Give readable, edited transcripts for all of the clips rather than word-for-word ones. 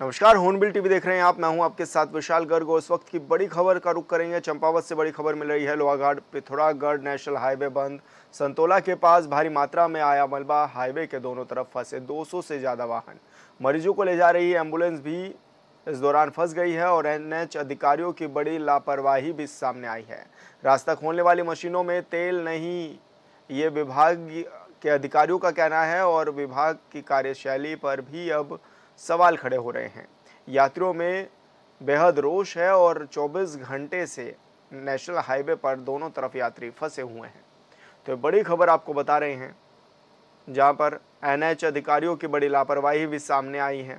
नमस्कार, hornbill TV देख रहे हैं आप। मैं हूं आपके साथ विशाल गर्ग और इस वक्त की बड़ी खबर का रुख करेंगे। चंपावत से बड़ी खबर मिल रही है। लोहाघाट पिथौरागढ़ नेशनल हाईवे बंद। संतोला के पास भारी मात्रा में आया मलबा। हाईवे के दोनों तरफ फंसे 200 से ज्यादा वाहन। मरीजों को ले जा रही एम्बुलेंस भी इस दौरान फंस गई है और एनएच अधिकारियों की बड़ी लापरवाही भी सामने आई है। रास्ता खोलने वाली मशीनों में तेल नहीं, ये विभाग के अधिकारियों का कहना है और विभाग की कार्यशैली पर भी अब सवाल खड़े हो रहे हैं। यात्रियों में बेहद रोष है और 24 घंटे से नेशनल हाईवे पर दोनों तरफ यात्री फंसे हुए हैं। तो बड़ी खबर आपको बता रहे हैं, जहां पर एनएच अधिकारियों की बड़ी लापरवाही भी सामने आई है।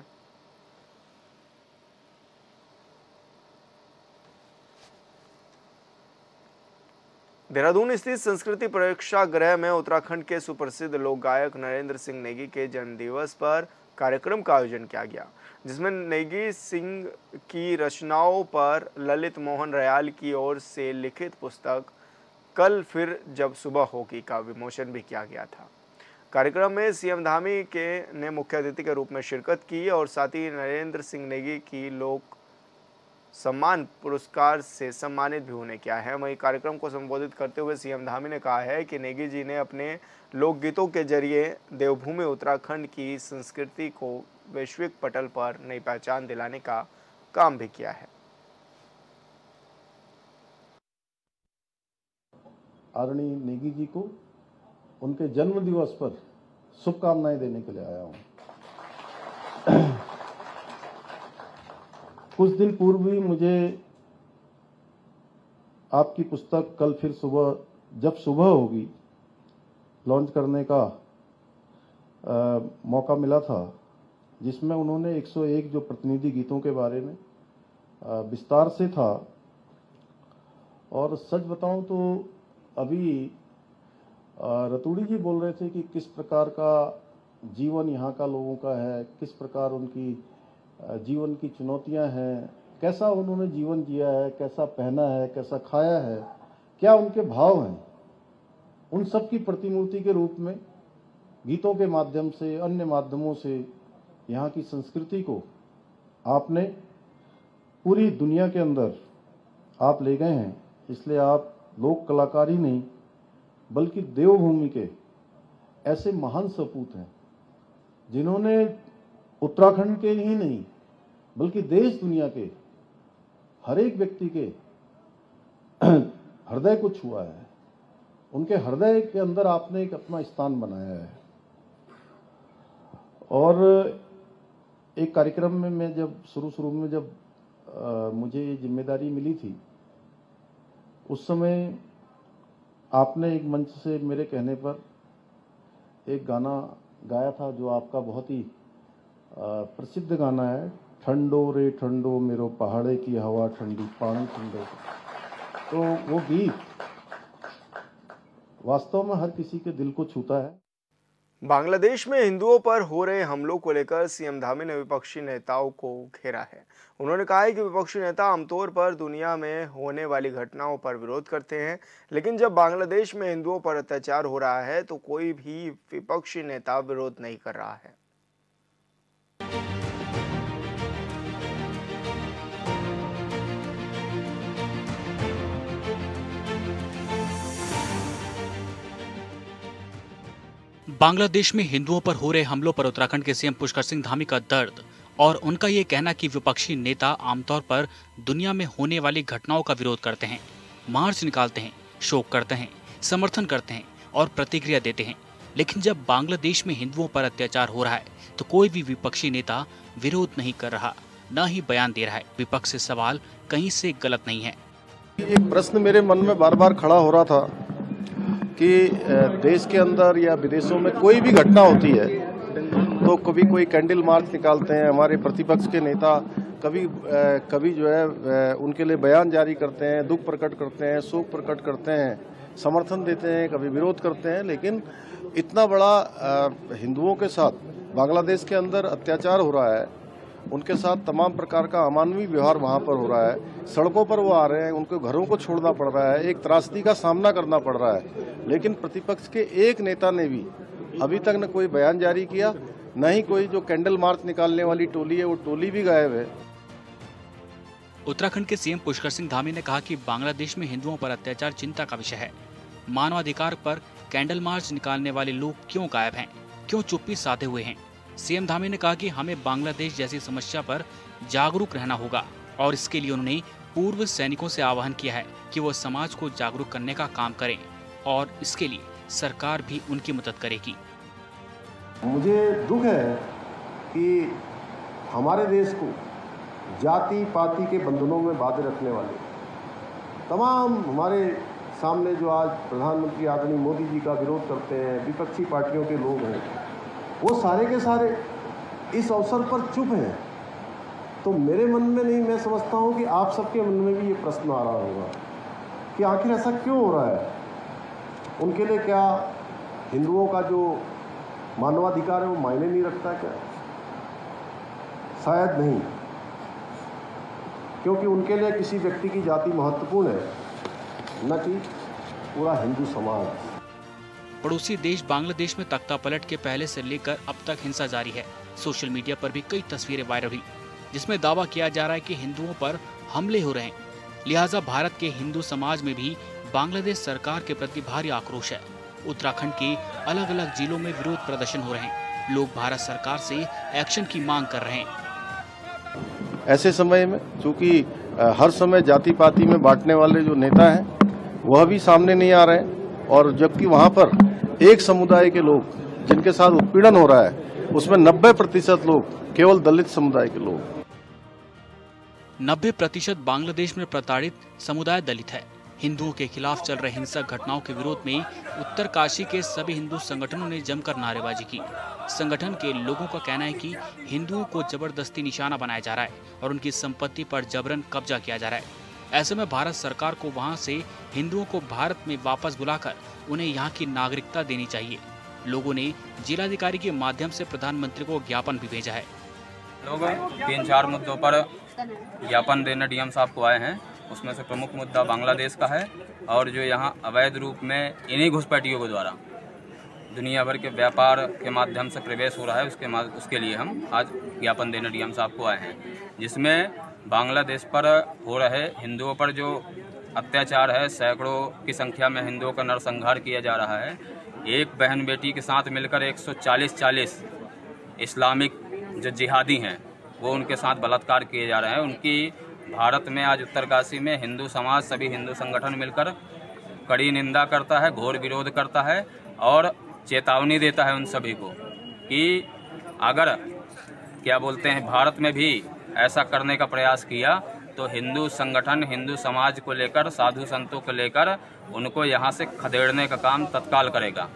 देहरादून स्थित संस्कृति प्रेक्षागृह में उत्तराखंड के सुप्रसिद्ध लोक गायक नरेंद्र सिंह नेगी के जन्मदिवस पर कार्यक्रम का आयोजन किया गया, जिसमें नेगी सिंह की रचनाओं पर ललित मोहन रयाल की ओर से लिखित पुस्तक कल फिर जब सुबह होगी का विमोचन भी किया गया था। कार्यक्रम में सीएम धामी ने मुख्य अतिथि के रूप में शिरकत की और साथ ही नरेंद्र सिंह नेगी की लोक सम्मान पुरस्कार से सम्मानित भी उन्हें किया है। वहीं कार्यक्रम को संबोधित करते हुए सीएम धामी ने कहा है कि नेगी जी ने अपने लोकगीतों के जरिए देवभूमि उत्तराखंड की संस्कृति को वैश्विक पटल पर नई पहचान दिलाने का काम भी किया है। आदरणीय नेगी जी को उनके जन्म दिवस पर शुभकामनाएं देने के लिए आया हूं। कुछ दिन पूर्व ही मुझे आपकी पुस्तक कल फिर जब सुबह होगी लॉन्च करने का मौका मिला था, जिसमें उन्होंने 101 जो प्रतिनिधि गीतों के बारे में विस्तार से था। और सच बताऊं तो अभी रतूड़ी जी बोल रहे थे कि किस प्रकार का जीवन यहाँ का लोगों का है, किस प्रकार उनकी जीवन की चुनौतियां हैं, कैसा उन्होंने जीवन जिया है, कैसा पहना है, कैसा खाया है, क्या उनके भाव हैं, उन सब की प्रतिमूर्ति के रूप में गीतों के माध्यम से, अन्य माध्यमों से यहाँ की संस्कृति को आपने पूरी दुनिया के अंदर आप ले गए हैं। इसलिए आप लोक कलाकार ही नहीं बल्कि देवभूमि के ऐसे महान सपूत हैं, जिन्होंने उत्तराखंड के ही नहीं बल्कि देश दुनिया के हर एक व्यक्ति के हृदय को छुआ है। उनके हृदय के अंदर आपने एक अपना स्थान बनाया है। और एक कार्यक्रम में मैं जब शुरू में जब मुझे ये जिम्मेदारी मिली थी, उस समय आपने एक मंच से मेरे कहने पर एक गाना गाया था, जो आपका बहुत ही प्रसिद्ध गाना है, ठंडो रे ठंडो मेरो पहाड़े की हवा ठंडी पानी ठंडो। तो वो गीत वास्तव में हर किसी के दिल को छूता है। बांग्लादेश में हिंदुओं पर हो रहे हमलों को लेकर सीएम धामी ने विपक्षी नेताओं को घेरा है। उन्होंने कहा है कि विपक्षी नेता आमतौर पर दुनिया में होने वाली घटनाओं पर विरोध करते हैं, लेकिन जब बांग्लादेश में हिंदुओं पर अत्याचार हो रहा है तो कोई भी विपक्षी नेता विरोध नहीं कर रहा है। बांग्लादेश में हिंदुओं पर हो रहे हमलों पर उत्तराखंड के सीएम पुष्कर सिंह धामी का दर्द और उनका ये कहना कि विपक्षी नेता आमतौर पर दुनिया में होने वाली घटनाओं का विरोध करते हैं, मार्च निकालते हैं, शोक करते हैं, समर्थन करते हैं और प्रतिक्रिया देते हैं, लेकिन जब बांग्लादेश में हिंदुओं पर अत्याचार हो रहा है तो कोई भी विपक्षी नेता विरोध नहीं कर रहा, न ही बयान दे रहा है। विपक्ष से सवाल कहीं से गलत नहीं है। एक प्रश्न मेरे मन में बार बार खड़ा हो रहा था कि देश के अंदर या विदेशों में कोई भी घटना होती है तो कभी कोई कैंडल मार्च निकालते हैं हमारे प्रतिपक्ष के नेता, कभी जो है उनके लिए बयान जारी करते हैं, दुख प्रकट करते हैं, शोक प्रकट करते हैं, समर्थन देते हैं, कभी विरोध करते हैं। लेकिन इतना बड़ा हिंदुओं के साथ बांग्लादेश के अंदर अत्याचार हो रहा है, उनके साथ तमाम प्रकार का अमानवीय व्यवहार वहाँ पर हो रहा है, सड़कों पर वो आ रहे हैं, उनको घरों को छोड़ना पड़ रहा है, एक त्रासदी का सामना करना पड़ रहा है, लेकिन प्रतिपक्ष के एक नेता ने भी अभी तक न कोई बयान जारी किया, न ही कोई जो कैंडल मार्च निकालने वाली टोली है वो टोली भी गायब है। उत्तराखंड के सीएम पुष्कर सिंह धामी ने कहा कि बांग्लादेश में हिंदुओं पर अत्याचार चिंता का विषय है। मानवाधिकार पर कैंडल मार्च निकालने वाले लोग क्यों गायब हैं, क्यों चुप्पी साधे हुए हैं। सीएम धामी ने कहा कि हमें बांग्लादेश जैसी समस्या पर जागरूक रहना होगा और इसके लिए उन्होंने पूर्व सैनिकों से आह्वान किया है कि वो समाज को जागरूक करने का काम करें और इसके लिए सरकार भी उनकी मदद करेगी। मुझे दुख है कि हमारे देश को जाति पाति के बंधनों में बांधे रखने वाले तमाम हमारे सामने जो आज प्रधानमंत्री आदरणीय मोदी जी का विरोध करते हैं, विपक्षी पार्टियों के लोग हैं, वो सारे के सारे इस अवसर पर चुप हैं। तो मेरे मन में नहीं, मैं समझता हूँ कि आप सबके मन में भी ये प्रश्न आ रहा होगा कि आखिर ऐसा क्यों हो रहा है। उनके लिए क्या हिंदुओं का जो मानवाधिकार है वो मायने नहीं रखता क्या? शायद नहीं, क्योंकि उनके लिए किसी व्यक्ति की जाति महत्वपूर्ण है, न कि पूरा हिंदू समाज। पड़ोसी देश बांग्लादेश में तख्ता पलट के पहले से लेकर अब तक हिंसा जारी है। सोशल मीडिया पर भी कई तस्वीरें वायरल हुई जिसमें दावा किया जा रहा है कि हिंदुओं पर हमले हो रहे हैं। लिहाजा भारत के हिंदू समाज में भी बांग्लादेश सरकार के प्रति भारी आक्रोश है। उत्तराखंड के अलग अलग जिलों में विरोध प्रदर्शन हो रहे हैं। लोग भारत सरकार से एक्शन की मांग कर रहे हैं। ऐसे समय में चूंकि हर समय जाति पाति में बांटने वाले जो नेता हैं वह भी सामने नहीं आ रहे हैं, और जबकि वहां पर एक समुदाय के लोग जिनके साथ उत्पीड़न हो रहा है उसमें 90% लोग केवल दलित समुदाय के लोग। 90% बांग्लादेश में प्रताड़ित समुदाय दलित है। हिंदुओं के खिलाफ चल रहे हिंसक घटनाओं के विरोध में उत्तरकाशी के सभी हिंदू संगठनों ने जमकर नारेबाजी की। संगठन के लोगों का कहना है कि हिंदुओं को जबरदस्ती निशाना बनाया जा रहा है और उनकी संपत्ति पर जबरन कब्जा किया जा रहा है। ऐसे में भारत सरकार को वहां से हिंदुओं को भारत में वापस बुलाकर उन्हें यहाँ की नागरिकता देनी चाहिए। लोगों ने जिलाधिकारी के माध्यम से प्रधानमंत्री को ज्ञापन भी भेजा है। लोग 3-4 मुद्दों पर ज्ञापन देने डीएम साहब को आए हैं। उसमें से प्रमुख मुद्दा बांग्लादेश का है और जो यहाँ अवैध रूप में इन्हीं घुसपैठियों के द्वारा दुनिया भर के व्यापार के माध्यम से प्रवेश हो रहा है, उसके लिए हम आज ज्ञापन देने डीएम साहब को आए हैं, जिसमें बांग्लादेश पर हो रहे हिंदुओं पर जो अत्याचार है, सैकड़ों की संख्या में हिंदुओं का नरसंहार किया जा रहा है। एक बहन बेटी के साथ मिलकर 140 इस्लामिक जो जिहादी हैं वो उनके साथ बलात्कार किए जा रहे हैं। उनकी भारत में आज उत्तरकाशी में हिंदू समाज, सभी हिंदू संगठन मिलकर कड़ी निंदा करता है, घोर विरोध करता है और चेतावनी देता है उन सभी को कि अगर क्या बोलते हैं भारत में भी ऐसा करने का प्रयास किया तो हिंदू संगठन, हिंदू समाज को लेकर, साधु संतों को लेकर उनको यहाँ से खदेड़ने का काम तत्काल करेगा।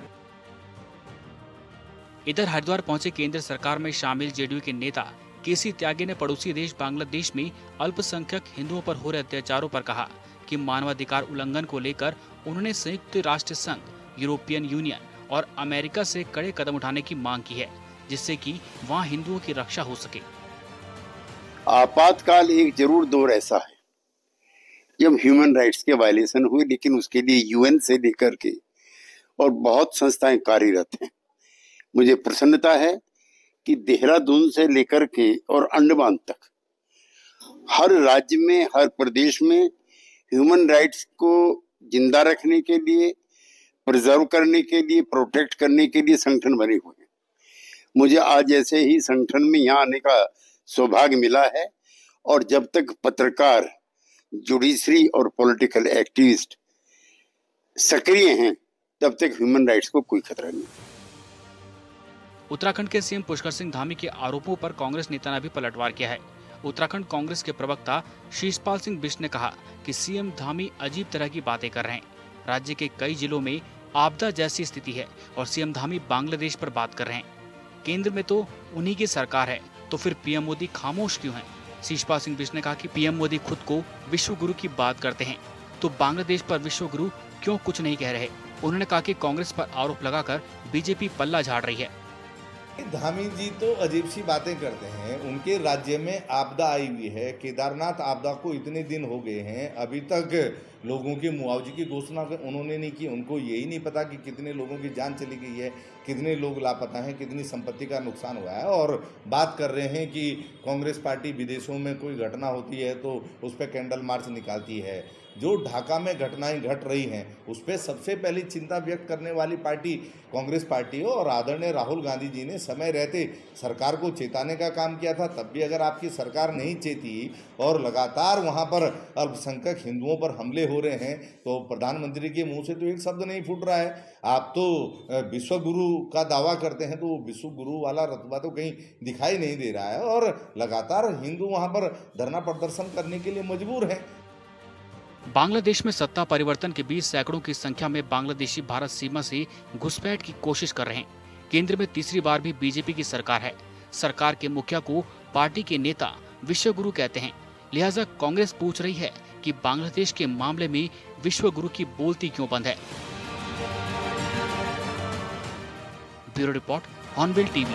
इधर हरिद्वार पहुंचे केंद्र सरकार में शामिल जेडीयू के नेता केसी त्यागी ने पड़ोसी देश बांग्लादेश में अल्पसंख्यक हिंदुओं पर हो रहे अत्याचारों पर कहा कि मानवाधिकार उल्लंघन को लेकर उन्होंने संयुक्त राष्ट्र संघ, यूरोपियन यूनियन और अमेरिका से कड़े कदम उठाने की मांग की है, जिससे कि वहां हिंदुओं की रक्षा हो सके। आपातकाल एक जरूर दौर ऐसा है जब ह्यूमन राइट्स के वायलेशन हुए, लेकिन उसके लिए यूएन से लेकर के और बहुत संस्थाएं कार्यरत हैं। मुझे प्रसन्नता है कि देहरादून से लेकर के और अंडमान तक हर राज्य में, हर प्रदेश में ह्यूमन राइट्स को जिंदा रखने के लिए, प्रिजर्व करने के लिए, प्रोटेक्ट करने के लिए संगठन बने हुए हैं। मुझे आज ऐसे ही संगठन में यहाँ आने का सौभाग्य मिला है और जब तक पत्रकार, जुडिशरी और पॉलिटिकल एक्टिविस्ट सक्रिय हैं तब तक ह्यूमन राइट्स को कोई खतरा नहीं। उत्तराखंड के सीएम पुष्कर सिंह धामी के आरोपों पर कांग्रेस नेता ने भी पलटवार किया है। उत्तराखंड कांग्रेस के प्रवक्ता शीशपाल सिंह बिष्ट ने कहा कि सीएम धामी अजीब तरह की बातें कर रहे हैं। राज्य के कई जिलों में आपदा जैसी स्थिति है और सीएम धामी बांग्लादेश पर बात कर रहे हैं। केंद्र में तो उन्हीं की सरकार है, तो फिर पीएम मोदी खामोश क्यों हैं? शीशपाल सिंह बिष्ट ने कहा कि पीएम मोदी खुद को विश्व गुरु की बात करते हैं, तो बांग्लादेश पर विश्व गुरु क्यों कुछ नहीं कह रहे? उन्होंने कहा कि कांग्रेस पर आरोप लगाकर बीजेपी पल्ला झाड़ रही है। धामी जी तो अजीब सी बातें करते हैं। उनके राज्य में आपदा आई हुई है, केदारनाथ आपदा को इतने दिन हो गए हैं, अभी तक लोगों के मुआवजे की घोषणा उन्होंने नहीं की। उनको यही नहीं पता कि कितने लोगों की जान चली गई है, कितने लोग लापता हैं, कितनी संपत्ति का नुकसान हुआ है। और बात कर रहे हैं कि कांग्रेस पार्टी विदेशों में कोई घटना होती है तो उस पर कैंडल मार्च निकालती है। जो ढाका में घटनाएं घट रही हैं उस पर सबसे पहली चिंता व्यक्त करने वाली पार्टी कांग्रेस पार्टी है। और आदरणीय राहुल गांधी जी ने समय रहते सरकार को चेताने का काम किया था, तब भी अगर आपकी सरकार नहीं चेती और लगातार वहां पर अल्पसंख्यक हिंदुओं पर हमले हो रहे हैं तो प्रधानमंत्री के मुंह से तो एक शब्द नहीं फूट रहा है। आप तो विश्व गुरु का दावा करते हैं, तो वो विश्व गुरु वाला रतबा तो कहीं दिखाई नहीं दे रहा है और लगातार हिंदू वहां पर धरना प्रदर्शन करने के लिए मजबूर हैं। बांग्लादेश में सत्ता परिवर्तन के बीच सैकड़ों की संख्या में बांग्लादेशी भारत सीमा से घुसपैठ की कोशिश कर रहे हैं। केंद्र में तीसरी बार भी बीजेपी की सरकार है। सरकार के मुखिया को पार्टी के नेता विश्व गुरु कहते हैं। लिहाजा कांग्रेस पूछ रही है कि बांग्लादेश के मामले में विश्व गुरु की बोलती क्यों बंद है। Bureau report, Hornbill TV.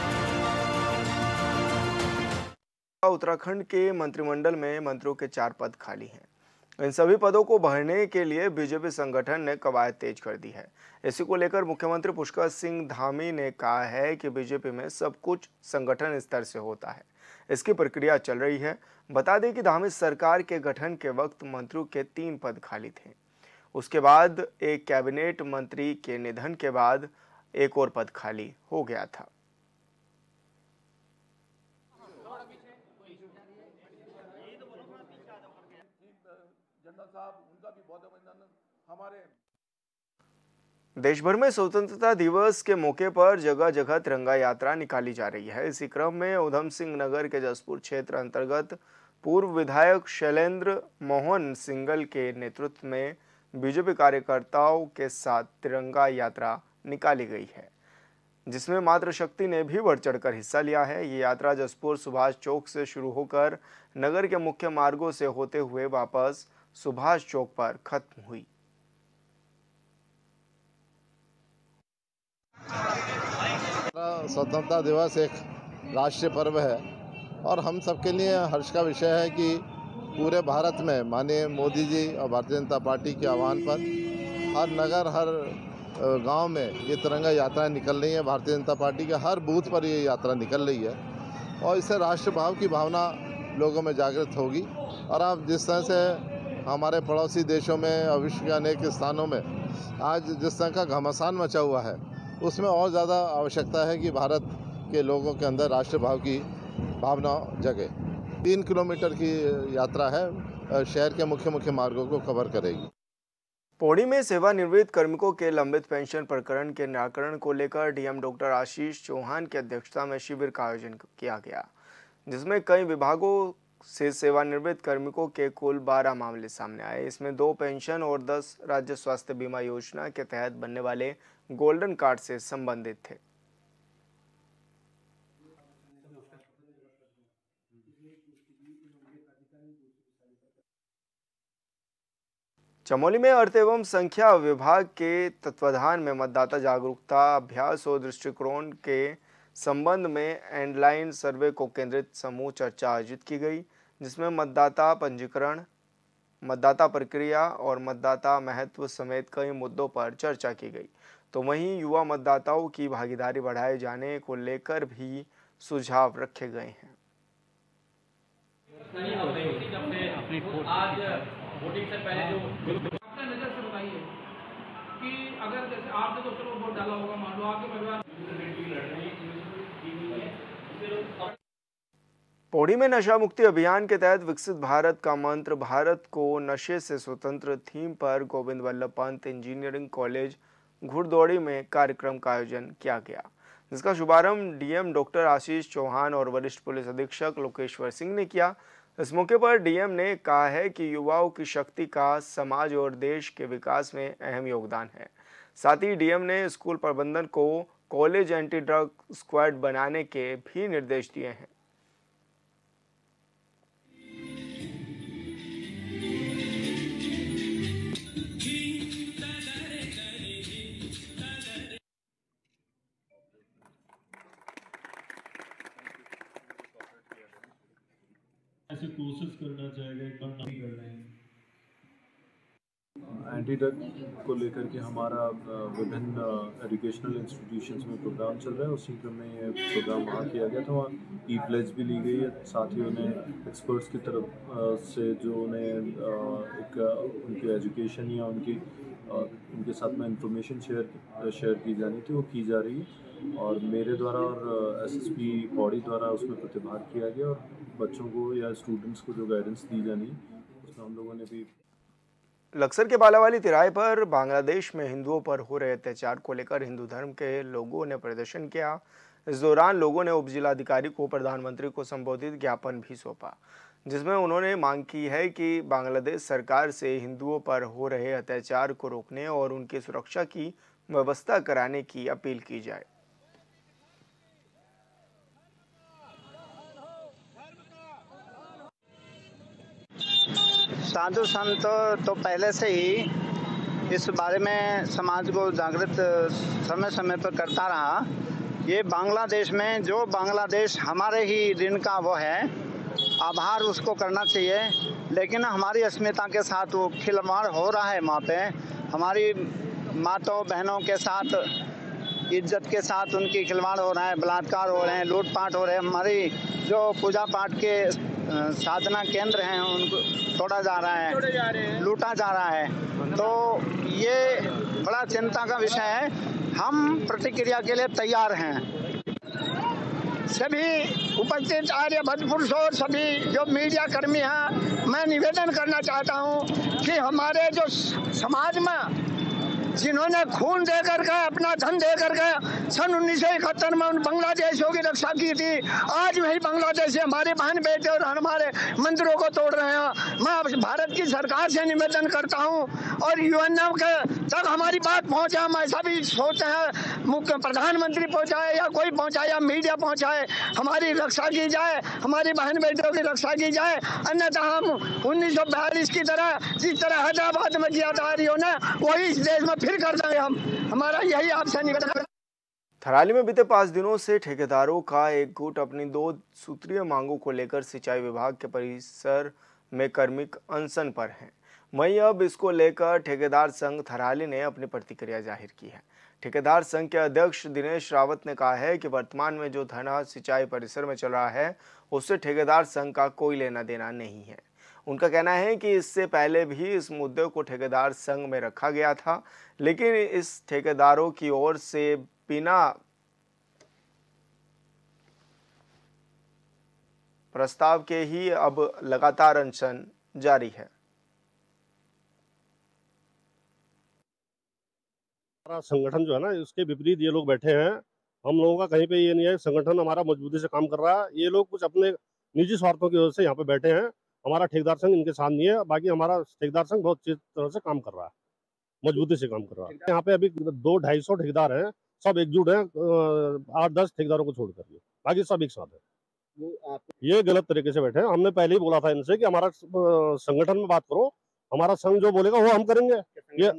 Uttarakhand के मंत्रिमंडल में मंत्रियों के 4 पद खाली हैं। इन सभी पदों को भरने के लिए बीजेपी संगठन ने कवायद तेज कर दी है। इसी को लेकर मुख्यमंत्री पुष्कर सिंह धामी ने कहा है कि बीजेपी में सब कुछ संगठन स्तर से होता है, इसकी प्रक्रिया चल रही है। बता दें कि धामी सरकार के गठन के वक्त मंत्रियों के 3 पद खाली थे। उसके बाद एक कैबिनेट मंत्री के निधन के बाद एक और पद खाली हो गया था। देश भर में स्वतंत्रता दिवस के मौके पर जगह जगह तिरंगा यात्रा निकाली जा रही है। इसी क्रम में उधम सिंह नगर के जसपुर क्षेत्र अंतर्गत पूर्व विधायक शैलेंद्र मोहन सिंगल के नेतृत्व में बीजेपी कार्यकर्ताओं के साथ तिरंगा यात्रा निकाली गई है, जिसमें मातृशक्ति ने भी बढ़ चढ़कर हिस्सा लिया है। ये यात्रा जसपुर सुभाष चौक से शुरू होकर नगर के मुख्य मार्गों से होते हुए वापस सुभाष चौक पर खत्म हुई। स्वतंत्रता दिवस एक राष्ट्रीय पर्व है और हम सबके लिए हर्ष का विषय है कि पूरे भारत में माननीय मोदी जी और भारतीय जनता पार्टी के आह्वान पर हर नगर, हर गांव में ये तिरंगा यात्राएं निकल रही हैं। भारतीय जनता पार्टी के हर बूथ पर ये यात्रा निकल रही है और इससे राष्ट्रभाव की भावना लोगों में जागृत होगी। और आप जिस तरह से हमारे पड़ोसी देशों में और विश्व के अनेक स्थानों में आज जिस तरह का घमासान मचा हुआ है, उसमें और ज़्यादा आवश्यकता है कि भारत के लोगों के अंदर राष्ट्रभाव की भावना जगे। 3 किलोमीटर की यात्रा है, शहर के मुख्य मार्गों को कवर करेगी। पौड़ी में सेवानिवृत्त कार्मिकों के लंबित पेंशन प्रकरण के निराकरण को लेकर डीएम डॉक्टर आशीष चौहान की अध्यक्षता में शिविर का आयोजन किया गया, जिसमें कई विभागों से सेवानिवृत्त कार्मिकों के कुल 12 मामले सामने आए। इसमें 2 पेंशन और 10 राज्य स्वास्थ्य बीमा योजना के तहत बनने वाले गोल्डन कार्ड से संबंधित थे। चमोली में अर्थ एवं संख्या विभाग के तत्वाधान में मतदाता जागरूकता अभ्यास और दृष्टिकोण के संबंध में एंडलाइन सर्वे को केंद्रित समूह चर्चा आयोजित की गई, जिसमें मतदाता पंजीकरण, मतदाता प्रक्रिया और मतदाता महत्व समेत कई मुद्दों पर चर्चा की गई। तो वहीं युवा मतदाताओं की भागीदारी बढ़ाए जाने को लेकर भी सुझाव रखे गए हैं। आज वोटिंग से पहले जो अपने नजर से बताइए कि अगर जैसे आपने तो चलो वोट डाला होगा, मान लो आपके परिवार। पौड़ी में नशा मुक्ति अभियान के तहत विकसित भारत का मंत्र भारत को नशे से स्वतंत्र थीम पर गोविंद वल्लभ पंत इंजीनियरिंग कॉलेज घुड़दौड़ी में कार्यक्रम का आयोजन किया गया, जिसका शुभारंभ डीएम डॉक्टर आशीष चौहान और वरिष्ठ पुलिस अधीक्षक लोकेश्वर सिंह ने किया। इस मौके पर डीएम ने कहा है कि युवाओं की शक्ति का समाज और देश के विकास में अहम योगदान है। साथ ही डीएम ने स्कूल प्रबंधन को कॉलेज एंटी ड्रग स्क्वाड बनाने के भी निर्देश दिए हैं। ऐसे कोशिश करना चाहेगा, एक बार नहीं कर रहे हैं। एंटी ड्रग को लेकर के हमारा विभिन्न एजुकेशनल इंस्टीट्यूशंस में प्रोग्राम चल रहा है। उसी क्रम में ये प्रोग्राम वहाँ किया गया था। वहाँ ई प्लेज भी ली गई है। साथ ही उन्हें एक्सपर्ट्स की तरफ से जो उन्हें एक उनकी एजुकेशन या उनके साथ में इंफॉर्मेशन शेयर की जानी थी, वो की जा रही है। और मेरे द्वारा और एसएसपी पौड़ी द्वारा उसमें प्रतिभाग किया गया और बच्चों को या स्टूडेंट्स को जो गाइडेंस दी जानी उसमें हम लोगों ने भी। लक्सर के बालावाली तिराहे पर बांग्लादेश में हिंदुओं पर हो रहे अत्याचार को लेकर हिंदू धर्म के लोगों ने प्रदर्शन किया। इस दौरान लोगों ने उप जिलाधिकारी को प्रधानमंत्री को संबोधित ज्ञापन भी सौंपा, जिसमें उन्होंने मांग की है कि बांग्लादेश सरकार से हिंदुओं पर हो रहे अत्याचार को रोकने और उनकी सुरक्षा की व्यवस्था कराने की अपील की जाए। साधु संत तो पहले से ही इस बारे में समाज को जागृत समय समय पर करता रहा। ये बांग्लादेश में जो बांग्लादेश हमारे ही ऋण का वो है, आभार उसको करना चाहिए, लेकिन हमारी अस्मिता के साथ वो खिलवाड़ हो रहा है। वहाँ पे हमारी माताओं बहनों के साथ, इज्जत के साथ उनकी खिलवाड़ हो रहा है, बलात्कार हो रहे हैं, लूटपाट हो रहे हैं। हमारी जो पूजा पाठ के साधना केंद्र हैं उनको तोड़ा जा रहा है, लूटा जा रहा है। तो ये बड़ा चिंता का विषय है। हम प्रतिक्रिया के लिए तैयार हैं। सभी उपस्थित आर्य भद्रपुरुषों और सभी जो मीडिया कर्मी हैं, मैं निवेदन करना चाहता हूं कि हमारे जो समाज में जिन्होंने खून दे करके, अपना धन दे करके सन 1971 में उन बांग्लादेशियों की रक्षा की थी, आज वही बांग्लादेशी हमारे बहन बेटे और हमारे मंदिरों को तोड़ रहे हैं। मैं भारत की सरकार से निवेदन करता हूं और यूएन के तक हमारी बात पहुंचे। हम ऐसा भी सोचते हैं मुख्य प्रधानमंत्री पहुंचाए या कोई पहुंचाए या मीडिया पहुंचाए, हमारी रक्षा की जाए, हमारी बहन बेटियों की रक्षा की जाए। अन्यथा हम 1942 की तरह, जिस तरह हैदराबाद में किया था ने, वही इस देश में फिर कर देंगे। हम हमारा यही आपसे निवेदन है। थराली में बीते 5 दिनों से ठेकेदारों का एक गुट अपनी 2 सूत्रीय मांगों को लेकर सिंचाई विभाग के परिसर में कार्मिक अनशन पर हैं। वहीं अब इसको लेकर ठेकेदार संघ थराली ने अपनी प्रतिक्रिया जाहिर की है। ठेकेदार संघ के अध्यक्ष दिनेश रावत ने कहा है कि वर्तमान में जो धरना सिंचाई परिसर में चल रहा है उससे ठेकेदार संघ का कोई लेना देना नहीं है। उनका कहना है कि इससे पहले भी इस मुद्दे को ठेकेदार संघ में रखा गया था, लेकिन इस ठेकेदारों की ओर से बिना प्रस्ताव के ही अब लगातार अनशन जारी है। हमारा संगठन जो है ना, उसके विपरीत ये लोग बैठे हैं। हम लोगों का कहीं पे ये नहीं है, संगठन हमारा मजबूती से काम कर रहा है। ये लोग कुछ अपने निजी स्वार्थों की वजह से यहाँ पे बैठे हैं। हमारा ठेकेदार संघ इनके साथ नहीं है। बाकी हमारा ठेकेदार संघ बहुत अच्छी तरह से काम कर रहा है, मजबूती से काम कर रहा है। यहाँ पे अभी 200-250 ठेकेदार हैं, सब एकजुट हैं, 8-10 ठेकेदारों को छोड़ करके, बाकी सब एक साथ है। ये गलत तरीके से बैठे हैं। हमने पहले ही बोला था इनसे कि हमारा संगठन में बात करो, हमारा संघ जो बोलेगा वो हम करेंगे। ये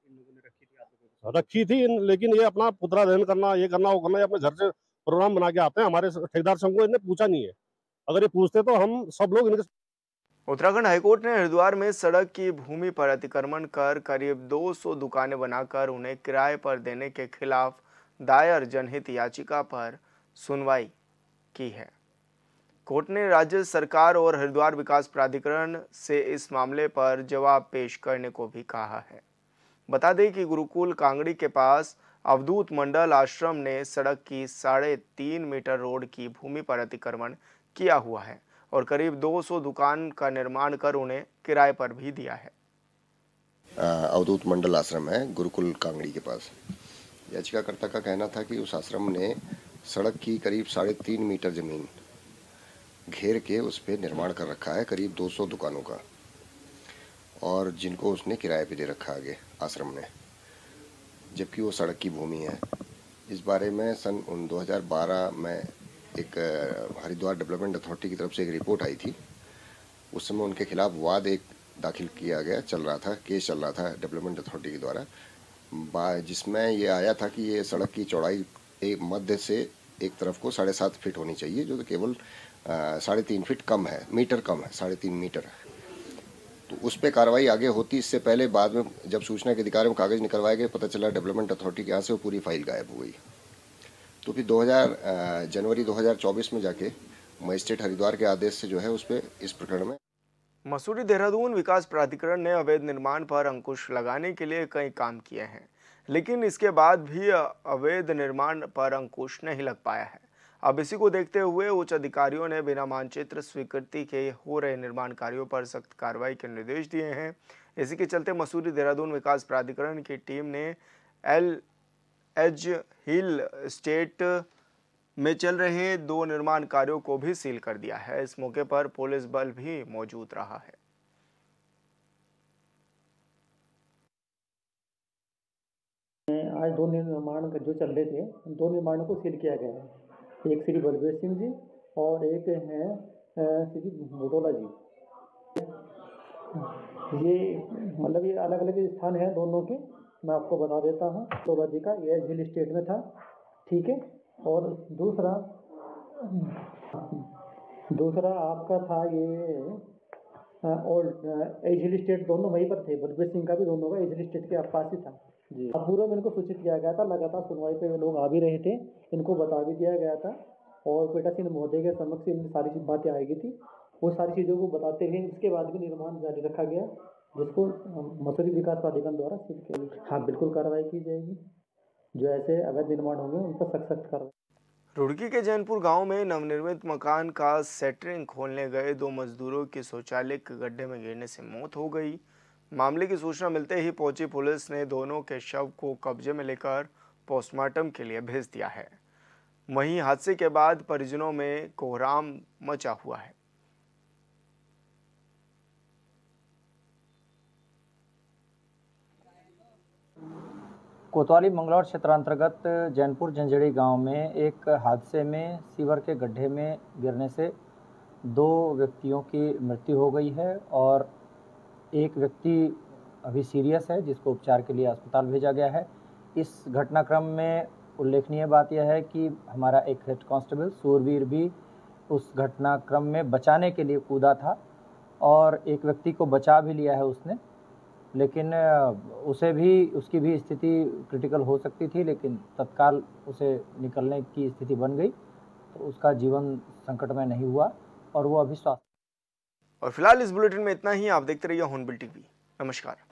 रखी थी, लेकिन ये अपना पुतला दहन करना, ये करना, वो करना, ये अपने घर से प्रोग्राम बना के आते हैं। हमारे ठेकेदार संघ को इन्हें पूछा नहीं है। अगर ये पूछते तो हम सब लोग इनके। उत्तराखंड हाईकोर्ट ने हरिद्वार में सड़क की भूमि पर अतिक्रमण कर करीब 200 दुकानें बनाकर उन्हें किराए पर देने के खिलाफ दायर जनहित याचिका पर सुनवाई की है। कोर्ट ने राज्य सरकार और हरिद्वार विकास प्राधिकरण से इस मामले पर जवाब पेश करने को भी कहा है। बता दें कि गुरुकुल कांगड़ी के पास अवधूत मंडल आश्रम ने सड़क की 3.5 मीटर रोड की भूमि पर अतिक्रमण किया हुआ है और करीब 200 दुकान का निर्माण कर उन्हें किराए पर भी दिया है। अवधूत मंडल आश्रम है गुरुकुल कांगड़ी के पास। याचिकाकर्ता का कहना था कि उस आश्रम ने सड़क की करीब 3.5 मीटर जमीन घेर के उस पर निर्माण कर रखा है, करीब 200 दुकानों का, और जिनको उसने किराए पे दे रखा आगे आश्रम ने, जबकि वो सड़क की भूमि है। इस बारे में सन 2012 में एक हरिद्वार डेवलपमेंट अथॉरिटी की तरफ से एक रिपोर्ट आई थी। उस समय उनके खिलाफ वाद एक दाखिल किया गया, चल रहा था, केस चल रहा था डेवलपमेंट अथॉरिटी के द्वारा, जिसमें ये आया था कि ये सड़क की चौड़ाई एक मध्य से एक तरफ को 7.5 फीट होनी चाहिए, जो तो केवल 3.5 फीट कम है, मीटर कम है, 3.5 मीटर। तो उस पर कार्रवाई आगे होती। इससे पहले बाद में जब सूचना के अधिकार में कागज निकलवाए गए, पता चला डेवलपमेंट अथॉरिटी के यहाँ से वो पूरी फाइल गायब हो गई। तो फिर जनवरी 2024 में जाके मजिस्ट्रेट हरिद्वार के आदेश से जो है उस पर इस प्रकरण में मसूरी देहरादून विकास प्राधिकरण ने अवैध निर्माण पर अंकुश लगाने के लिए कई काम किए हैं, लेकिन इसके बाद भी अवैध निर्माण पर अंकुश नहीं लग पाया है। अब इसी को देखते हुए उच्च अधिकारियों ने बिना मानचित्र स्वीकृति के हो रहे निर्माण कार्यों पर सख्त कार्रवाई के निर्देश दिए हैं। इसी के चलते मसूरी देहरादून विकास प्राधिकरण की टीम ने एज हिल स्टेट में चल रहे 2 निर्माण कार्यों को भी सील कर दिया है। इस मौके पर पुलिस बल भी मौजूद रहा है। आज 2 निर्माण जो चल रहे थे, उन 2 निर्माणों को सील किया गया है। एक श्री बलबीर सिंह जी और एक है श्री भोटोला जी। ये मतलब ये अलग अलग स्थान है दोनों के, मैं आपको बता देता हूँ। भोटोला जी का एज हिल स्टेट में था, ठीक है। और दूसरा आपका था ये और एज हिल स्टेट, दोनों वहीं पर थे। बलबीर सिंह का भी दोनों का एज हिल स्टेट के आसपास ही था जी। अब पूर्व में इनको सूचित किया गया था, लगातार सुनवाई पे लोग आ भी रहे थे, इनको बता भी दिया गया था और पीठासीन महोदय के समक्ष इन सारी बातें आएगी थी। वो सारी चीज़ों को बताते हुए उसके बाद भी निर्माण जारी रखा गया, जिसको मसूरी विकास प्राधिकरण द्वारा सील किया गया। हाँ, बिल्कुल कार्रवाई की जाएगी। जो ऐसे अवैध निर्माण होंगे उन पर सख्त कार्रवाई। रुड़की के जैनपुर गांव में नवनिर्मित मकान का सेटरिंग खोलने गए 2 मजदूरों की शौचालय के गड्ढे में गिरने से मौत हो गई। मामले की सूचना मिलते ही पहुंची पुलिस ने दोनों के शव को कब्जे में लेकर पोस्टमार्टम के लिए भेज दिया है। वहीं हादसे के बाद परिजनों में कोहराम मचा हुआ है। कोतवाली मंगलौर क्षेत्रांतर्गत जैनपुर जंजड़ी गांव में एक हादसे में सीवर के गड्ढे में गिरने से 2 व्यक्तियों की मृत्यु हो गई है और एक व्यक्ति अभी सीरियस है, जिसको उपचार के लिए अस्पताल भेजा गया है। इस घटनाक्रम में उल्लेखनीय बात यह है कि हमारा एक हेड कांस्टेबल सूरवीर भी उस घटनाक्रम में बचाने के लिए कूदा था और एक व्यक्ति को बचा भी लिया है उसने, लेकिन उसकी भी स्थिति क्रिटिकल हो सकती थी, लेकिन तत्काल उसे निकलने की स्थिति बन गई, तो उसका जीवन संकट में नहीं हुआ और वो अभी स्वस्थ। और फिलहाल इस बुलेटिन में इतना ही। आप देखते रहिए हॉर्नबिल टीवी। नमस्कार।